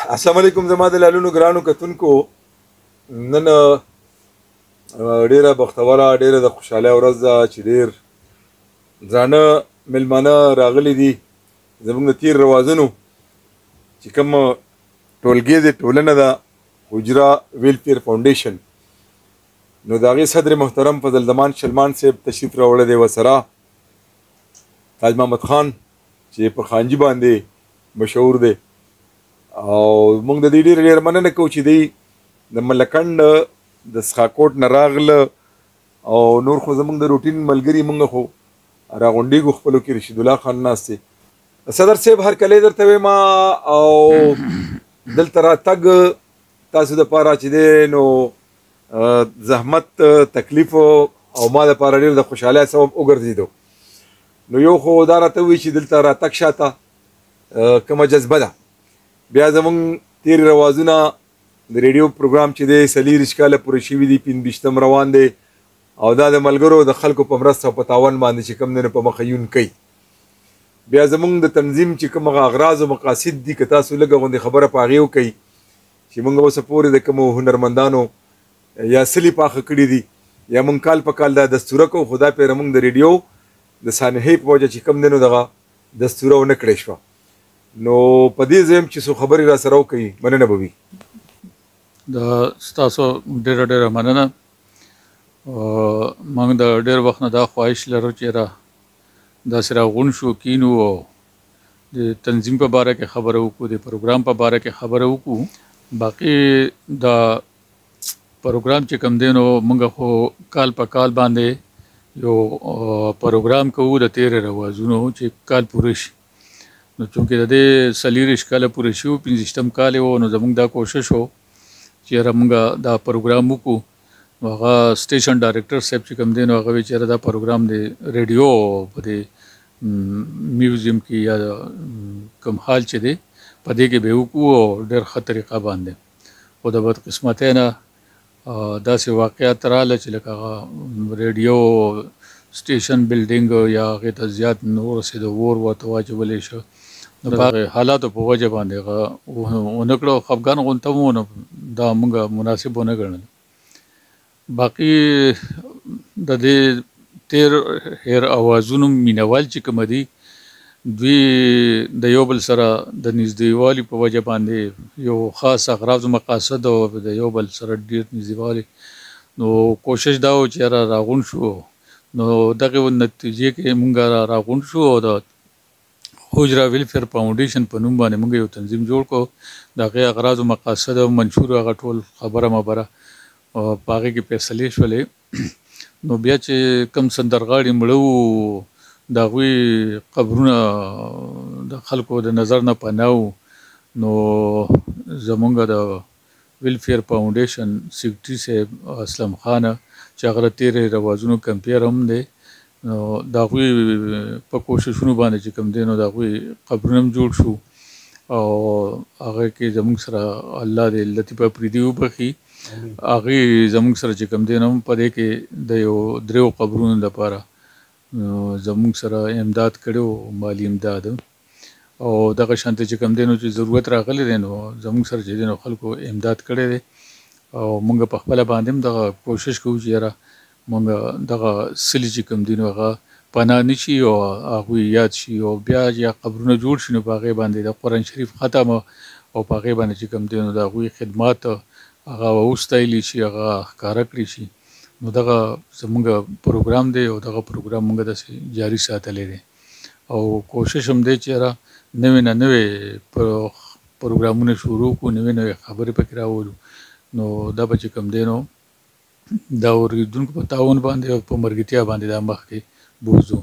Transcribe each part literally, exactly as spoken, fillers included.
السلام علیکم زما د لالونو ګرانو کتونکو نن ډیره بختوره ډیره د خوشحالۍ ورځ ده چې ډیر درانه میلمانه راغلي دي زموږ د تیر روازونو چې کوم ټولګي د ټولنه ده حجره ویلفیر فاونډیشن نو د هغې صدر محترم فضل زمان شلمان صاحب تشریف راوړی دی ورسره تاج محمد خان چې په خانجي باندې مشهور دی او موږ د دې ډېره ډېره مننه کوو چې دی د ملکنډ د سخاکوټ نه راغله او نور خو زموږ د روټین ملګري موږ خو راغونډېږو خپلو کې رشید الله خان ناست دی صدر صاحب هرکلی درته وایم او دلته راتګ تاسو دپاره چې دی نو زحمت تکلیف او ما دپاره ډېر د خوشحالۍ سبب وګرځېدو نو یو خو دا راته ووایي چې دلته راتګ شاته کومه جذبه ده بیا زموږ تیر روازونه د ریډیو پروګرام چې دی څلېرویشت کاله پوره شوي دي پنځه روان دی او دا د ملګرو د خلکو په مرسته او په تاوان باندې چې کوم دی نو په مخه یون کوي بیا زموږ د تنظیم چې کوم هغه اغراض او مقاصد دي که تاسو لږه غوندې خبره په هغې وکوئ چې موږ اوسه پورې د کومو هنرمندانو یا سلي پاخه کړي دي یا موږ کال په کال دا دستوره کوو خو دا پیره موږ د ریډیو د سانحې په وجه چې کوم دی نو دغه دستوره ونه کړی شوه نو په دې ځایم چې څو خبرې را سره وکړي مننه به وي د ستاسو ډېره ډېره مننه موږ د ډېر وخت نه دا خواهش لرو چې را داسې راغونډ شو کینو او د تنظیم په باره کې خبره وکړو د پروګرام په باره کې خبره وکړو باقي دا پروګرام چې کوم دی نو موږ خو کال په کال باندې یو پروګرام کوو د تیرې روازونو چې کال پوره شي نو چونکې د دې څلېرویشت کاله پوره شي وو پنځویشتم کال یې و نو زموږ دا کوشش و چې یاره موږ دا پروګرام وکړو نو هغه سټیشن ډایرکټر صاحب چې کوم دی نو هغه وایي چې یاره دا پروګرام د ریډیو په دې میوزیم کې یا کوم حال چې دی په دې کې به یې وکړو او ډېر ښه طریقه باندې خو د بدقسمتۍ نه داسې واقعات راغله چې لکه هغه ریډیو سټیشن بلډینګ یا هغې ته زیات نه ورسېدو اور ورته واچولی شو نو په هغې حالاتو په وجه باندې هغه ونه کړه او خفګان غونته مو نو دا موږ مناسب ونه ګڼل باقي د دې تیر هیر اوازونو مینوال چې کومه دي دوی د یو بل سره د نږدېوالي په وجه باندې یو خاص اغراض و مقاصد او د یو بل سره ډېر نږدېوالی نو کوشش دا و چې یاره راغونډ شو نو دغې نتیجې کې موږ راغونډ شو او د حجره ویلفیر فاونډیشن په نوم باندې موږ یو تنظیم جوړ کړو د هغې اغراض و مقاصد او منشور هغه ټول خبره مبره په هغې کې فیصلې شولې نو بیا چې کم سندرغاړي مړه وو د هغوی قبرونه د خلکو د نظر نه پناه وو نو زموږ د ویلفیر فاونډیشن سیکرټري صاحب اسلم خانه چې هغه د تیرې روازونو کمپیر هم دی نو د هغوی په کوششونو باندې چې کوم دی نو د هغوی قبرونه هم جوړ شو او هغه کې زموږ سره الله دې لطیفه پریدي وبخي هغې زموږ سره چې کوم دی نو په دې کې د یو دریو قبرونو لپاره زموږ سره امداد کړی و مالي امداد او دغه شانته چې کوم دی نو چې ضرورت راغلی دی نو زموږ سره چې دی نو خلکو امداد کړی دی او موږ په خپله باندې هم دغه کوشش کوو چې یاره موږ دغه سلي چې کوم دي نو هغه پناه نه شي او هغوی یاد شي او بیا یا قبرونه جوړ شي نو په هغې باندې د قرآن شریف ختم او په هغې باندې چې کوم دی نو د هغوی خدمات هغه وستایلی شي هغه ښکاره کړي شي نو دغه زموږ پروګرام دی او دغه پروګرام موږ داسې جاري ساتلی دی او کوشش هم دی چې یاره نوې نه نوې پروګرامونه شروع کړو نوې نوې خبرې پکې راولو نو دا به چې کوم دی نو دا اورېدونکو په تعاون باندې او په مرګتیا باندې دا مخکې بوځو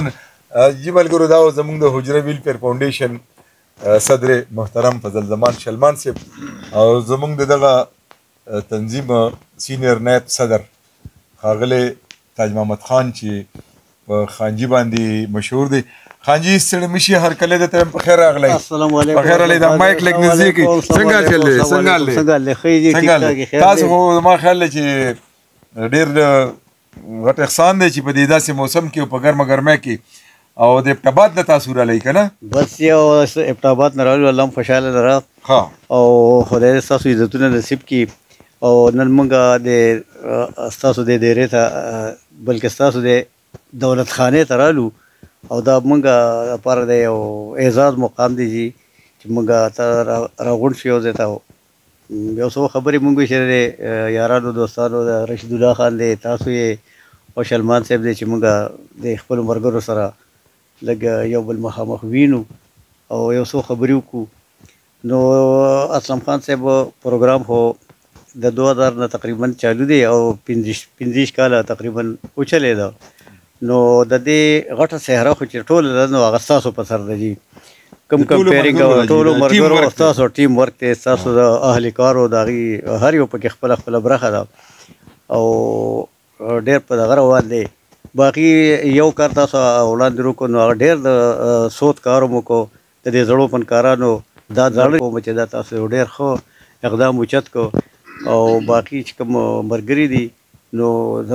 جی ملګرو دا زموږ د حجره ویلفیر فاونډیشن صدر محترم فضل زمان شلمان صاحب او زموږ د دغه تنظیم سینیر نایب صدر ښاغلی تاج محمد خان چې په خانجي باندې مشهور دی خانجي ستړی مه شي هرکلی درته وایم په خیر راغلی السلام علیکم په خیر راغلی دا مایک لږ نږدې کړئ څنګه چل دی څنګه حال دی څنګه تاسو خو زما خیال دی چې ډېر غټ احسان دی چې په دې داسې موسم کې او په ګرمه ګرمۍ کې او د ابټاباد نه تاسو رالی که نه؟ بس یو ابټاباد نه راغلو، الله هم خوشحاله لره او خدای دې ستاسو عزتونه نصیب کړي. او نن موږ د ستاسو د ډیرې ته بلکې ستاسو د دولت خانې ته رالو او دا موږ لپاره د یو اعزاز مقام دی چې موږ ته راغونډ شو یو ځای ته. یو څو خبرې موږ چې د یارانو دوستانو د رشید الله خان دی، تاسو یې او سلمان صاحب دی چې موږ د خپلو ملګرو سره لږ یو بل مخامخ وینو او یو څو خبرې وکړو. نو اسلم خان صاحب پروګرام خو د دو هزار نه تقریبا چالو دی او پنځه کاله تقریبا وچلېده. نو د دې غټه صحرا خو چې ټوله ده نو هغه ستاسو په سر ده جي، کوم کمپیرینګ او ټولو ملګرو ستاسو ټیم ورک دی، ستاسو د اهل کارو د هغې هر یو پکې خپله خپله برخه ده او ډېر په دغه روان دی. باقي یو کار تاسو وړاندې وکړو نو هغه ډېر د سود کار مو وکړو د دې زړو فنکارانو دا زړه کوم چې دا تاسو یو ډېر ښه اقدام اوچت کړو. او باقي چې کوم ملګري دي نو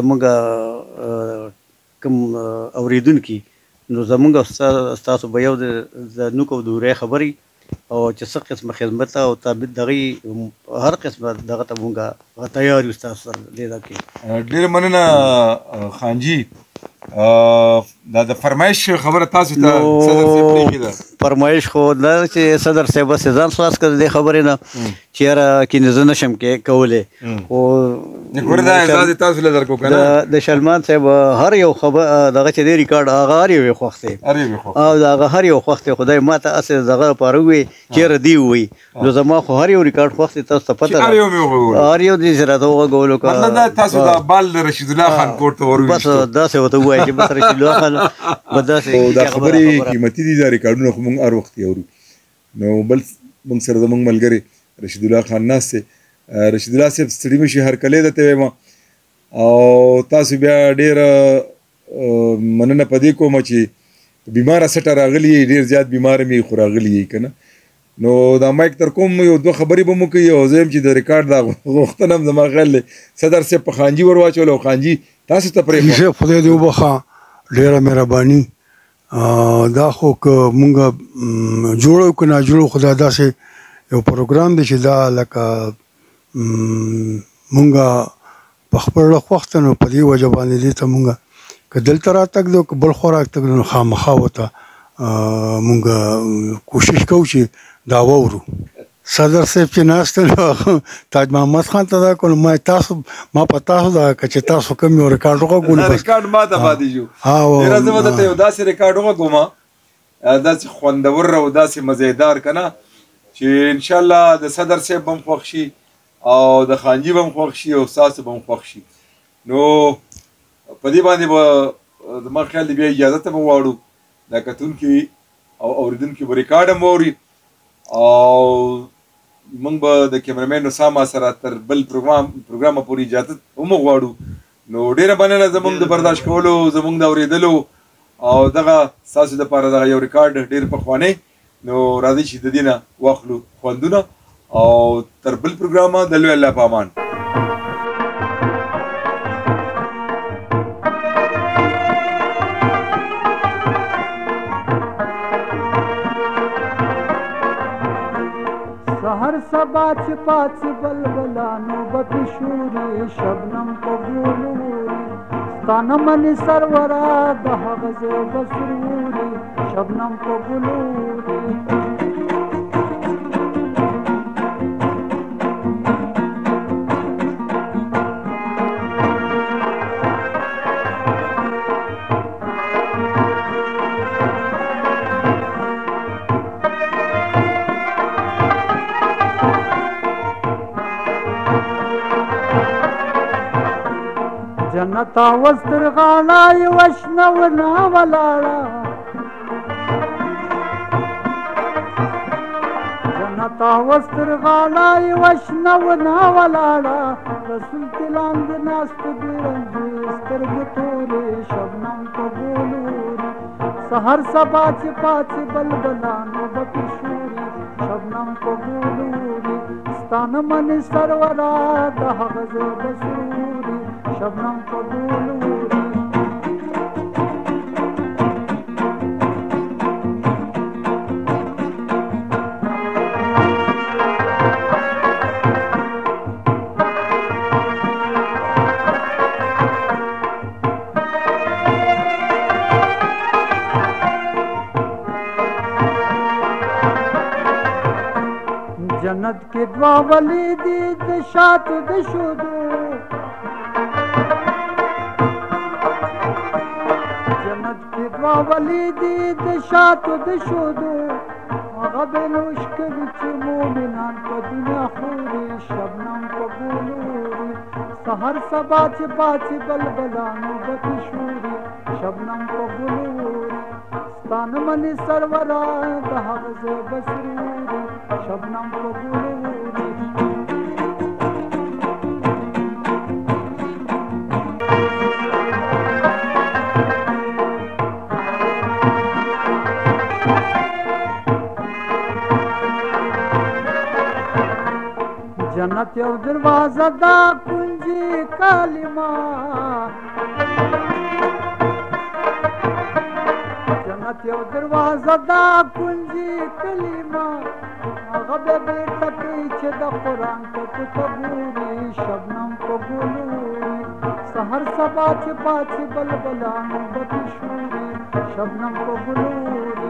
زموږ کوم اورېدونکي نو زموږ ستاسو به یو د نوک او د وری خبرې او چې څه قسمه خدمت او تابع دغې هر قسمه دغه ته مونږ تیار یو ستاسو سره دې دا کې. ډېره مننه خانجي. دا د فرمایش خبره تاسو ته صدر صاحب پرېښې ده؟ فرمایش خو دا چې صدر صاحب بس ځان خلاص کړ دې خبرې نه چې یاره کینې زه نشم کولی. خو ګوره دا اعزاز یې تاسو له درکړو که نه؟ د سلمان صاحب هر یو خبر دغه چې دی ریکارډ هغه هر یو یې خوښ دی، هر یو یې خوښ او د هغه هر یو خوښ دی. خدای ما ته هسې دغه لپاره ووایي چې یاره دې ووایي نو زما خو هر یو ریکارډ خوښ دی. تاسو ته پته ده هر یو مې وغوږولو، هر یو دې چې راته وغږولو که مطلب دا تاسو د بال د رشید الله خان کور ته ور بس داسې ورته ووایي چې بس رشید الله خان به داسې دا خبرې قیمتي دي. دا ریکارډونه خو موږ هر وخت اورو. نو بل موږ سره زموږ ملګری رشید الله خان ناست دی. رشید الله صاحب ستړي مه شي، هرکلی درته وایم او تاسو بیا ډېره مننه په دې کومه چې بیماره سټه راغلي یې، ډېر زیات بیماره مې خو راغلي یې که نه. نو دا مایک تر کوم یو دوه خبرې به مو کوي او زه یم چې د ریکارډ دا غوښتنه هم زما خیال دی صدر صاحب په خانجي ور واچول او خانجي تاسو ته پرېښود. خدای دې وبخښه، ډېره مهرباني. دا خو که مونږ جوړو که نه جوړو خو دا داسې یو پروګرام دی چې دا لکه مونږ په خپل وخت نو په دې وجه باندې دې ته مونږ که دلته راتګ دی او که بل خوا راتګ دی نو خامخا ورته مونږ کوشش کوو چې دا واورو. صدر صاحب چې ناست نو تاج محمد خان ته دا کړو ما تاسو ما په تاسو دا که چې تاسو کوم یو ریکارډ وکړو ریکارډ ما ته پاتې شو. ډېره زه به درته یو داسې ریکارډ وکړم داسې خوندور او داسې مزیدار که نه چې انشاءالله د صدر صاحب به هم خوښ شي او د خانجي به هم خوښ شي او ستاسو به هم خوښ شي. نو په دې باندې به زما خیال دی بیا اجازه ته به وواړو دا کتونکي او اورېدونکي به ریکارډ هم واوري او موږ به د کیمرامین اسامه سره تر بل پروګرام پروګرامه پورې اجازت هم وغواړو. نو ډېره مننه زموږ د برداشت کولو، زموږ د اورېدلو او دغه ستاسو دپاره دغه یو ریکارډ ډېر پخوانی. نو راځئ چې د دې نه واخلو خوندونه او تر بل پروګرامه د لوی الله په امان. سحر سبا چې پاڅي بلبلانو به پشوري شبنم په ګلوري ستانه منې سرورا د هغه ځای به سروري شبنم په ګلوري. جنتا وستر غاړه یوه شنه ونه ولاړه جنتا وستر غاړه یوه شنه ونه ولاړه رسول کې لاندې ناست دي رنځې سترګې تورې شبنم په ګلوري سحر سبا چې پاڅي بلبلانو به پشوري شبنم په ګلوري ستانه منې سرورا د هغه ځای به سروري شبنم په ګلوري. جنت کې دوا ولی دي د شاتو د شودو جنت کې دوا ولی دي د شاتو د شودو هغه به نوش کوي چې مومنان په دنیا خوري شبنم په ګلوري سحر سبا چې پاڅي بلبلانو بکی شوري شبنم په ګلوري ستان منی سرورا د هغه ځای بسروري شبنم په ګلوري جنت یو دروازه دا کنجی کلمه جنت یو دروازه دا کنجی کلمه هغه به بیرته کوي چې د قرآن په کوڅه ګوري شبنم په ګلوري سحر سبا چې پاڅي بلبلانو بکی شوري شبنم په ګلوري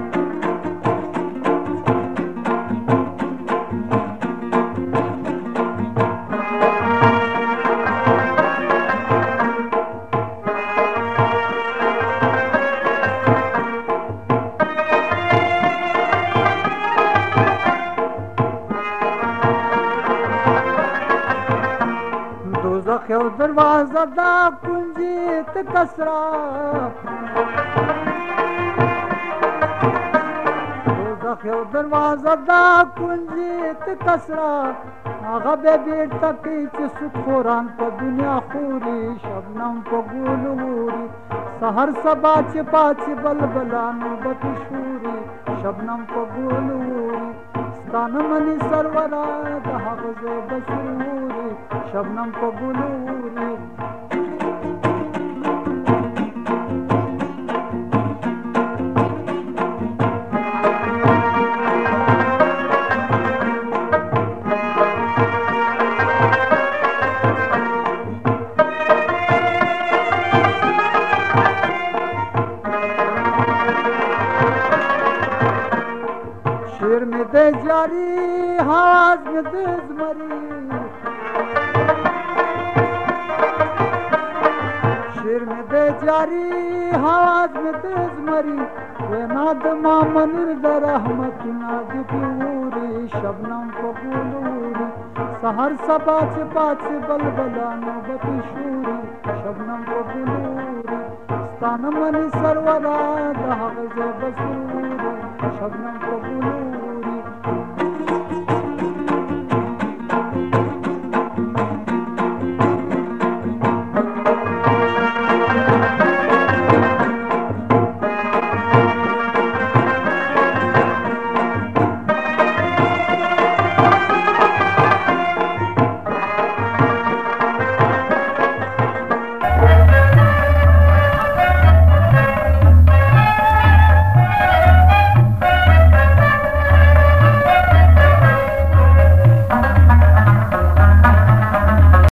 دوزخ یو دروازه دا کنجی ته کسرا دوزخ یو دروازه دا کنجی ته کسرا هغه به بیرته کوي چې سودخوران په دنیا خوري شبنم په ګلوري سحر سبا چې پاڅي بلبلانو بکی شوري شبنم په ګلوري ستانه منی سرورا د هغه ځای بسروري شبنم په ګلوري شیر می ده جاری حواز می ده زمری شیر می ده جاری حواز می ده زمری وینا د مامنیر د رحمتنا د پیوري شبنم په ګلوري سحر سبا چې پاڅي بلبلانو بکی شوري شبنم په ګلوري ستانه منی سرورا د هغه ځای بسروري شبنم په ګلوري